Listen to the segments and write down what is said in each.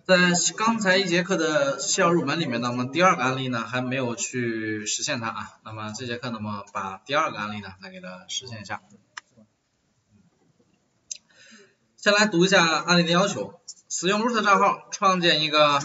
在刚才一节课的C号入门里面呢，我们第二个案例呢还没有去实现它啊。那么这节课呢，我们把第二个案例呢来给它实现一下。先来读一下案例的要求：使用 root 账号创建一个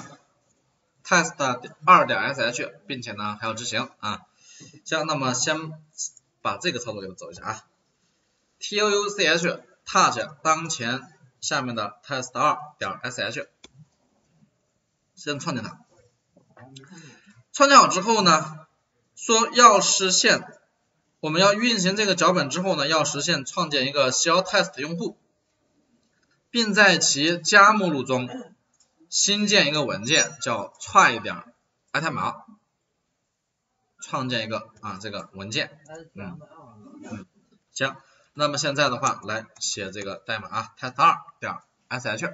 test2.sh， 并且呢还要执行啊。行，那么先把这个操作给它走一下啊。touch touch 当前下面的 test2.sh。先创建它，创建好之后呢，说要实现，我们要运行这个脚本之后呢，要实现创建一个小 test 用户，并在其家目录中新建一个文件叫 try.html， 创建一个这个文件，行，那么现在的话来写这个代码啊 test2.sh。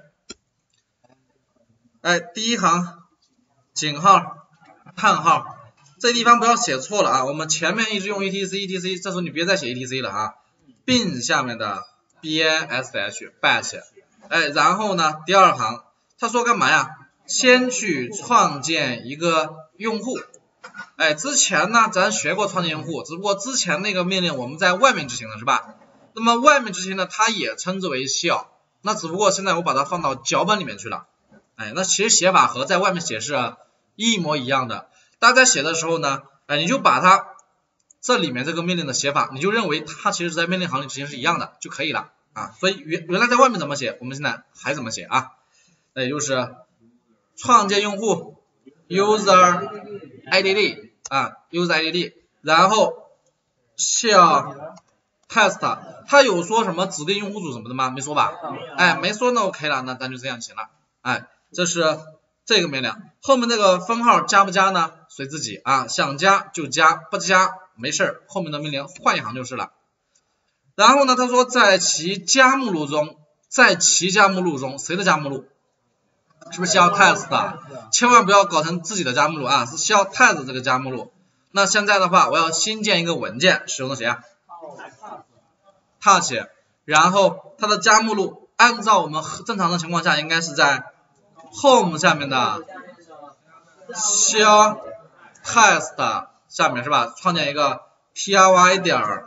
第一行井号叹号，这地方不要写错了啊，我们前面一直用 etc， 这时候你别再写 etc 了啊，并下面的 bash， 然后呢第二行他说干嘛呀？先去创建一个用户，之前呢咱学过创建用户，只不过之前那个命令我们在外面执行的是吧？那么外面执行呢它也称之为 shell， 那只不过现在我把它放到脚本里面去了。那其实写法和在外面写是一模一样的，大家在写的时候呢，你就把它这里面这个命令的写法，你就认为它其实是在命令行里执行是一样的就可以了啊。所以原来在外面怎么写，我们现在还怎么写啊？那也就是创建用户 user idd user idd， 然后 shell test， 它有说什么指定用户组什么的吗？没说吧？没说那 OK 了，那咱就这样就行了。这是这个命令，后面那个分号加不加呢？随自己啊，想加就加，不加没事，后面的命令换一行就是了。然后呢，他说在其家目录中，谁的家目录？是不是需要 test 的？千万不要搞成自己的家目录啊，是需要 test 这个家目录。那现在的话，我要新建一个文件，使用的谁啊 ？touch， 然后它的家目录按照我们正常的情况下应该是在home 下面的 shell test 下面是吧？创建一个 try.html。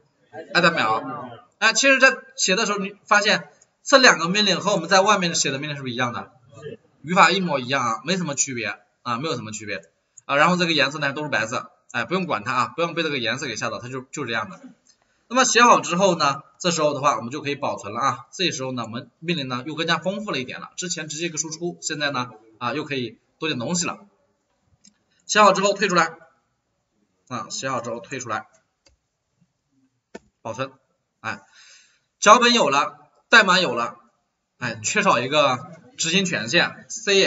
其实在写的时候你发现这两个命令和我们在外面写的命令是不是一样的？语法一模一样啊，没什么区别啊，没有什么区别啊。然后这个颜色呢都是白色，不用管它啊，不用被这个颜色给吓到，它就是这样的。那么写好之后呢，这时候的话我们就可以保存了啊。这时候呢，我们命令呢又更加丰富了一点了，之前直接一个输出，现在呢又可以多点东西了。写好之后退出来写好之后退出来，保存。脚本有了，代码有了，缺少一个执行权限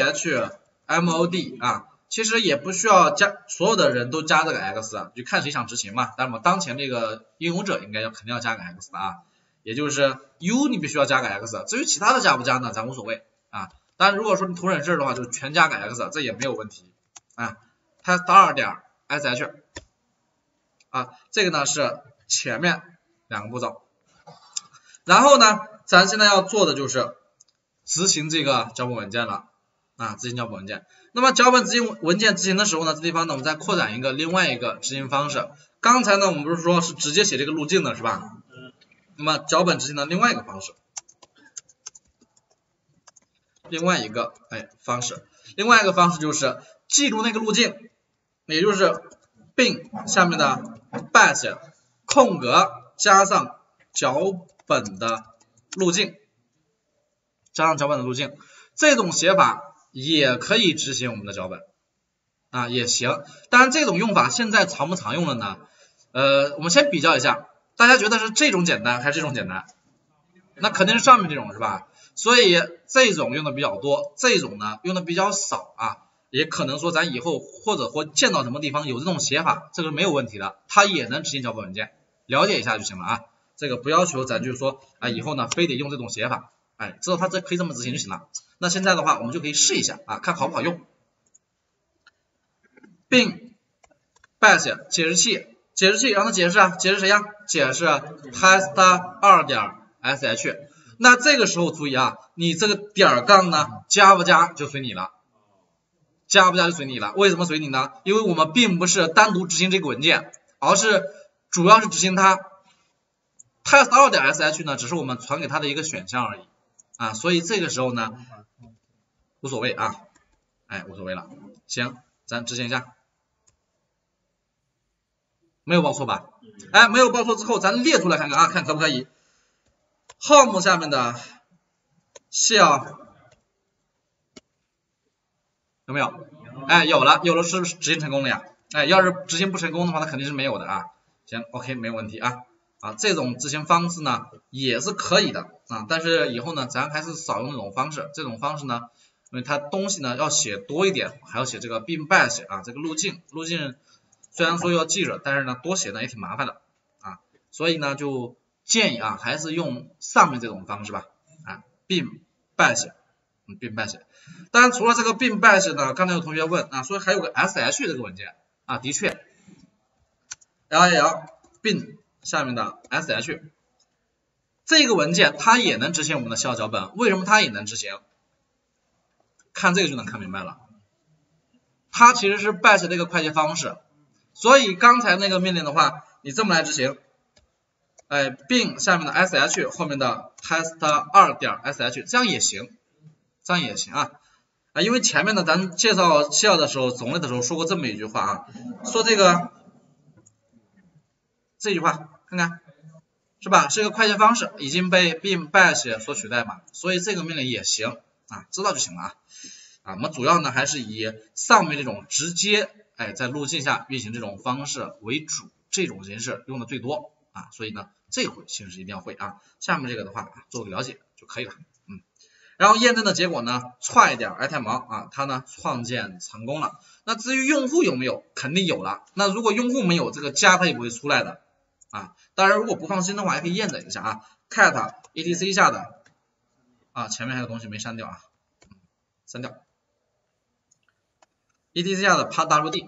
chmod 其实也不需要加所有的人都加这个 x， 就看谁想执行嘛。但是我当前这个应用者应该肯定要加个 x 的啊，也就是 u 你必须要加个 x， 至于其他的加不加呢，咱无所谓啊。当然如果说你图省事的话，就全加个 x， 这也没有问题test2.sh 这个呢是前面两个步骤。然后呢，咱现在要做的就是执行这个脚本文件了执行脚本文件。那么脚本执行文件执行的时候呢，这地方呢我们再扩展一个另外一个执行方式。刚才呢我们不是说是直接写这个路径的是吧？那么脚本执行的另外一个方式，另外一个方式就是记住那个路径，也就是并下面的 bash 空格加上脚本的路径，这种写法也可以执行我们的脚本也行。当然这种用法现在常不常用了呢？我们先比较一下，大家觉得是这种简单还是这种简单？那肯定是上面这种是吧？所以这种用的比较多，这种呢用的比较少也可能说咱以后或者见到什么地方有这种写法，这个是没有问题的，它也能执行脚本文件，了解一下就行了这个不要求咱就是说以后呢非得用这种写法，知道它可以这么执行就行了。那现在的话我们就可以试一下看好不好用。并 bash 解释器让它解释谁呀？解释test2.sh。 那这个时候注意啊，你这个点杠呢加不加就随你了，加不加就随你了。为什么随你呢？因为我们并不是单独执行这个文件，而是主要是执行它。test2.sh 呢只是我们传给它的一个选项而已啊，所以这个时候呢无所谓啊，无所谓了。行，咱执行一下。没有报错吧？没有报错之后，咱列出来看看啊，看可不可以。home 下面的 shell 有没有？有了，有了，是不是执行成功了呀？要是执行不成功的话，它肯定是没有的啊。行 ，OK， 没有问题啊。这种执行方式呢也是可以的啊，但是以后呢，咱还是少用这种方式。这种方式呢，因为它东西呢要写多一点，还要写这个 bin bash 啊，这个路径虽然说要记着，但是呢多写呢也挺麻烦的啊，所以呢就建议啊还是用上面这种方式吧bin bash，bin bash。当然除了这个 bin bash 呢，刚才有同学问啊，说还有个 sh 这个文件啊，的确 bin 下面的 sh 这个文件它也能执行我们的shell脚本，为什么它也能执行？看这个就能看明白了，它其实是 bash 的一个快捷方式。所以刚才那个命令的话，你这么来执行，bin 下面的 sh 后面的 test2.sh 这样也行啊，因为前面呢咱介绍shell的时候，总类的时候说过这么一句话啊，说这句话看看是吧，是一个快捷方式，已经被 bin bash 所取代嘛，所以这个命令也行啊，知道就行了啊。我们主要呢还是以上面这种直接在路径下运行这种方式为主，这种形式用的最多啊，所以呢这回形式一定要会啊。下面这个的话做个了解就可以了，然后验证的结果呢踹点 item 啊，它呢创建成功了。那至于用户有没有，肯定有了。那如果用户没有，这个加它也不会出来的啊。当然如果不放心的话，还可以验证一下啊 ，cat etc 下的前面还有东西没删掉啊，删掉。etc 下的 passwd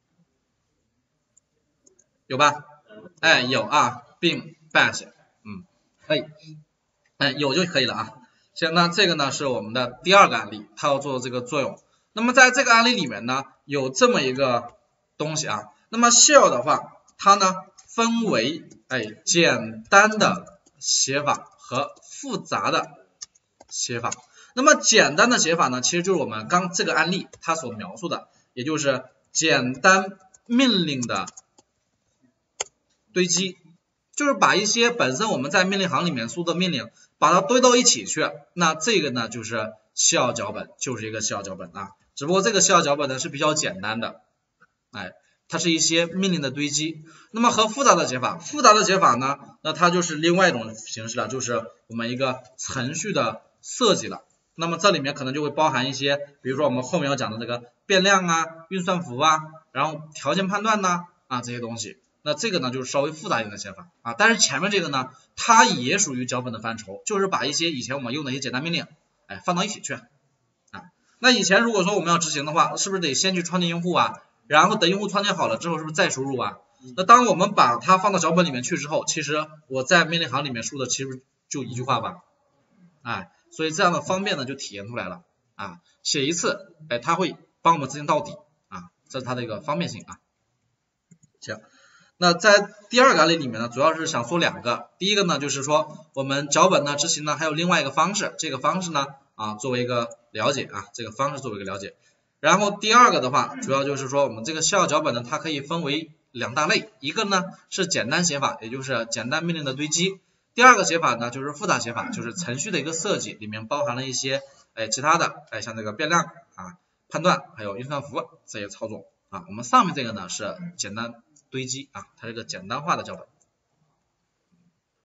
有吧？有啊，并 bash 可以，有就可以了啊。行，那这个呢是我们的第二个案例，它要做这个作用。那么在这个案例里面呢，有这么一个东西啊。那么 shell 的话，它呢分为简单的写法和复杂的写法。那么简单的写法呢，其实就是我们刚这个案例它所描述的，也就是简单命令的堆积，就是把一些本身我们在命令行里面输的命令，把它堆到一起去。那这个呢就是 shell 脚本，就是一个 shell 脚本啊。只不过这个 shell 脚本呢是比较简单的，它是一些命令的堆积。那么和复杂的写法呢，那它就是另外一种形式了，就是我们一个程序的设计了。那么这里面可能就会包含一些，比如说我们后面要讲的这个变量运算符然后条件判断这些东西。那这个呢就是稍微复杂一点的写法但是前面这个呢，它也属于脚本的范畴，就是把一些以前我们用的一些简单命令放到一起去那以前如果说我们要执行的话，是不是得先去创建用户然后等用户创建好了之后，是不是再输入那当我们把它放到脚本里面去之后，其实我在命令行里面输的其实就一句话吧所以这样的方便呢就体现出来了写一次它会帮我们执行到底这是它的一个方便性行。那在第二个案例里面呢，主要是想说两个。第一个呢就是说我们脚本呢执行呢还有另外一个方式，这个方式呢作为一个了解这个方式作为一个了解。然后第二个的话，主要就是说我们这个shell脚本呢，它可以分为两大类，一个呢是简单写法，也就是简单命令的堆积。第二个写法呢就是复杂写法，就是程序的一个设计，里面包含了一些其他的像这个变量判断还有运算符这些操作我们上面这个呢是简单堆积它是个简单化的脚本。